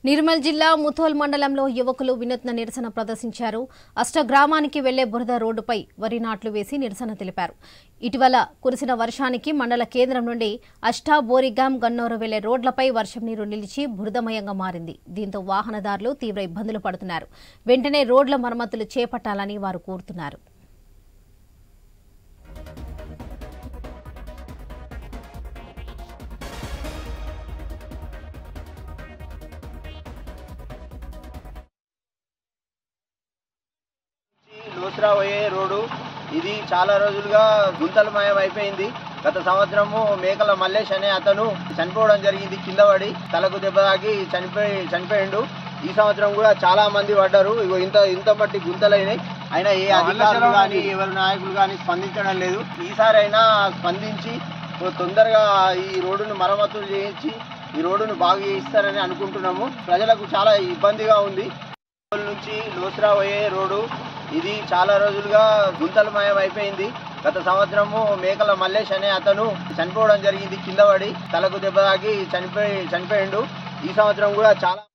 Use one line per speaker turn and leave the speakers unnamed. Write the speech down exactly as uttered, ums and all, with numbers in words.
నిర్మల్ జిల్లా ముథోల్ మండలంలో యువకులు వినూత్న నిరసన ప్రదర్శించారు. అష్టగ్రామానికి వెళ్లే బురద రోడ్డుపై వరి నాట్లు వేసి నిరసన తెలిపారు. ఇటీవల కురిసిన వర్షానికి మండల కేంద్రం నుండి అష్టా బోరిగాం గన్నోరు వెళ్లే రోడ్లపై వర్షం నీరు నిలిచి బురదమయంగా మారింది. దీంతో వాహనదారులు తీవ్ర ఇబ్బందులు పడుతున్నారు. వెంటనే రోడ్ల మరమ్మతులు చేపట్టాలని వారు కోరుతున్నారు.
లోస్రావోయే రోడ్డు ఇది చాలా రోజులుగా గుంతలమయం అయిపోయింది. గత సంవత్సరము మేకల మల్లేష్ అనే అతను చనిపోవడం జరిగింది. కింద పడి తలకు దెబ్బ తాకి చనిపోయి చనిపోయిండు. ఈ సంవత్సరం కూడా చాలా మంది పడ్డారు. ఇగో ఇంత ఇంత మట్టి గుంతలైనాయి. అయినా ఏ అధికారులు కానీ ఎవరి నాయకులు కానీ స్పందించడం లేదు. ఈసారి అయినా స్పందించి తొందరగా ఈ రోడ్డును మరమ్మతులు చేయించి ఈ రోడ్డును బాగు చేయిస్తారని అనుకుంటున్నాము. ప్రజలకు చాలా ఇబ్బందిగా ఉంది. నుంచి లోస్రావోయే రోడ్డు ఇది చాలా రోజులుగా గుంతలమయం అయిపోయింది. గత సంవత్సరము మేకల మల్లేష్ అనే అతను చనిపోవడం జరిగింది. కింద పడి తలకు దెబ్బ తాకి చనిపోయి చనిపోయిండు. ఈ సంవత్సరం కూడా చాలా